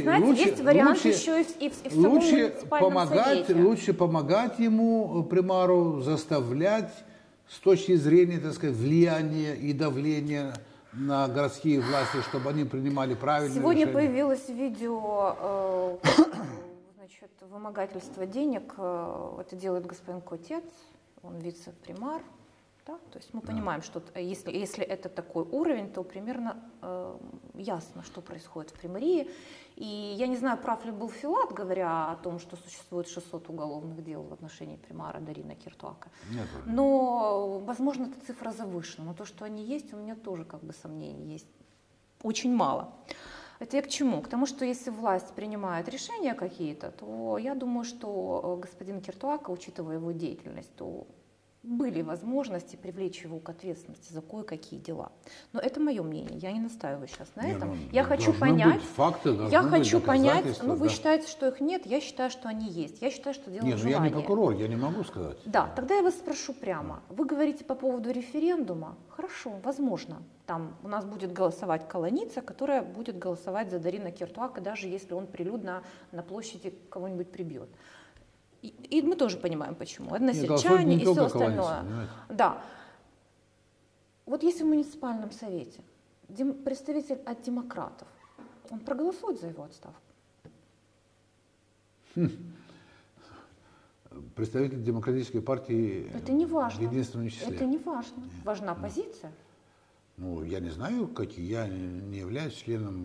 помогать ему, примару, заставлять с точки зрения, так сказать, влияния и давления на городские власти, чтобы они принимали правильные решения. Сегодня появилось видео вымогательства денег. Это делает господин Котец, он вице-примар. Да? То есть мы понимаем, что если это такой уровень, то примерно ясно, что происходит в примарии. И я не знаю, прав ли был Филат, говоря о том, что существует 600 уголовных дел в отношении примара Дарина Киртуака. Нет. Но, возможно, эта цифра завышена. Но то, что они есть, у меня тоже как бы сомнений есть. Очень мало. Это я к чему? К тому, что если власть принимает решения какие-то, то я думаю, что господин Киртуака, учитывая его деятельность, то были возможности привлечь его к ответственности за кое-какие дела. Но это мое мнение, я не настаиваю сейчас на этом. Я хочу понять, ну вы считаете, что их нет, я считаю, что они есть. Я считаю, что дело в желании. Я не прокурор, я не могу сказать. Да, тогда я вас спрошу прямо. Вы говорите по поводу референдума. Хорошо, возможно, там у нас будет голосовать колоница, которая будет голосовать за Дарина Киртуака, даже если он прилюдно на площади кого-нибудь прибьет. И мы тоже понимаем, почему. Односельчане и все остальное. Да. Вот если в муниципальном совете представитель от демократов, он проголосует за его отставку? Представитель демократической партии это не важно. В единственном числе. Это не важно. Важна позиция. Ну, я не знаю, какие. Я не являюсь членом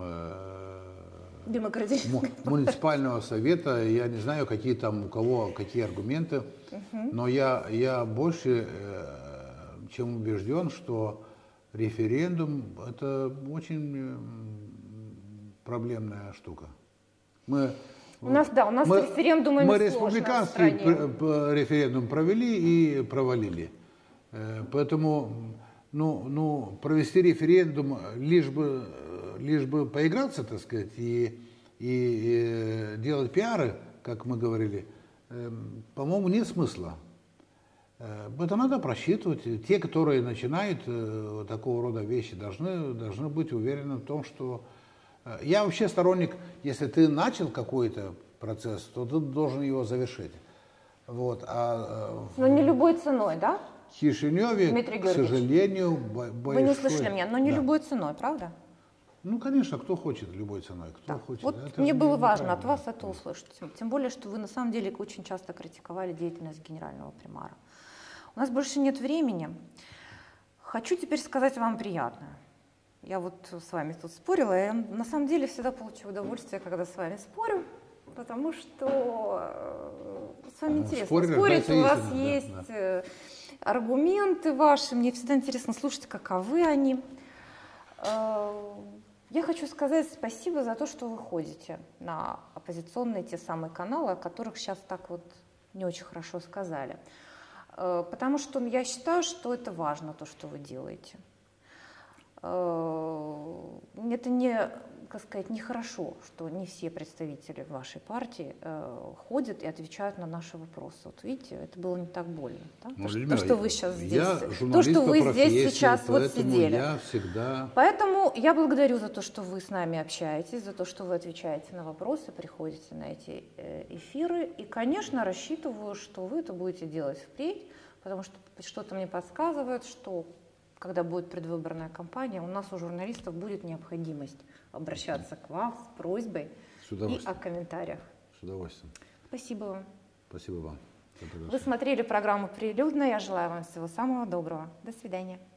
муниципального совета, я не знаю, какие там у кого какие аргументы, но я больше чем убежден, что референдум – это очень проблемная штука. У нас референдумами мы республиканский референдум провели и провалили. Поэтому провести референдум лишь бы поиграться, так сказать, и делать пиары, как мы говорили, по-моему, нет смысла. Это надо просчитывать. Те, которые начинают такого рода вещи, должны быть уверены в том, что... Я вообще сторонник, если ты начал какой-то процесс, то ты должен его завершить. Вот. Но не любой ценой, да? В Кишиневе, к сожалению, Вы не услышали меня, но не любой ценой, правда? Ну, конечно, кто хочет любой ценой, кто хочет. Вот это мне было важно от вас это услышать. Тем более, что вы на самом деле очень часто критиковали деятельность генерального примара. У нас больше нет времени. Хочу теперь сказать вам приятное. Я вот с вами тут спорила, и я на самом деле всегда получаю удовольствие, когда с вами спорю, потому что с вами интересно спорить, у вас есть аргументы ваши, мне всегда интересно слушать, каковы они. Я хочу сказать спасибо за то, что вы ходите на оппозиционные те самые каналы, о которых сейчас так вот не очень хорошо сказали. Потому что я считаю, что это важно, то, что вы делаете. Это не, как сказать, нехорошо, что не все представители вашей партии ходят и отвечают на наши вопросы. Вот видите, это было не так больно. Да? То, что вы сейчас здесь, сейчас вот сидели. Поэтому я благодарю за то, что вы с нами общаетесь, за то, что вы отвечаете на вопросы, приходите на эти эфиры. И, конечно, рассчитываю, что вы это будете делать впредь, потому что что-то мне подсказывает, что когда будет предвыборная кампания, у нас у журналистов будет необходимость обращаться к вам с просьбой и о комментариях. С удовольствием. Спасибо вам. Спасибо вам. Вы смотрели программу «Прилюдно». Я желаю вам всего самого доброго. До свидания.